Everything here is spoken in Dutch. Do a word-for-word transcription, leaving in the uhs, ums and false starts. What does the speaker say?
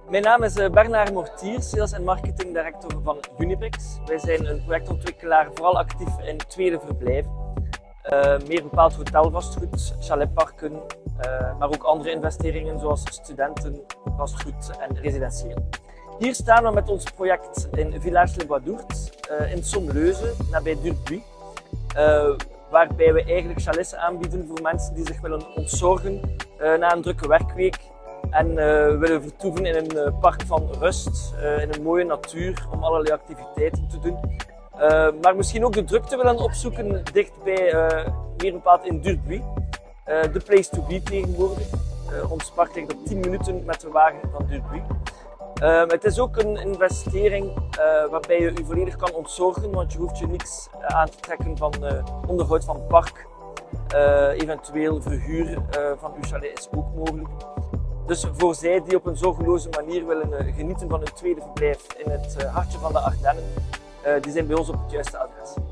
Mijn naam is Bernard Mortier, Sales en Marketing Director van Unibrix. Wij zijn een projectontwikkelaar vooral actief in tweede verblijven. Uh, meer bepaald hotelvastgoed, chaletparken, uh, maar ook andere investeringen zoals studenten, vastgoed en residentieel. Hier staan we met ons project in Village Le Bois d'Ourt, uh, in Somleuze, nabij Durbuy. Uh, waarbij we eigenlijk chalets aanbieden voor mensen die zich willen ontzorgen uh, na een drukke werkweek en uh, willen vertoeven in een uh, park van rust, uh, in een mooie natuur om allerlei activiteiten te doen. Uh, maar misschien ook de drukte willen opzoeken dichtbij, uh, meer bepaald in Durbuy. Uh, de place to be tegenwoordig. Uh, ons park ligt op tien minuten met de wagen van Durbuy. Uh, het is ook een investering uh, waarbij je je volledig kan ontzorgen, want je hoeft je niks uh, aan te trekken van uh, onderhoud van het park. Uh, eventueel verhuur uh, van uw chalet is ook mogelijk. Dus voor zij die op een zorgeloze manier willen uh, genieten van hun tweede verblijf in het uh, hartje van de Ardennen, uh, die zijn bij ons op het juiste adres.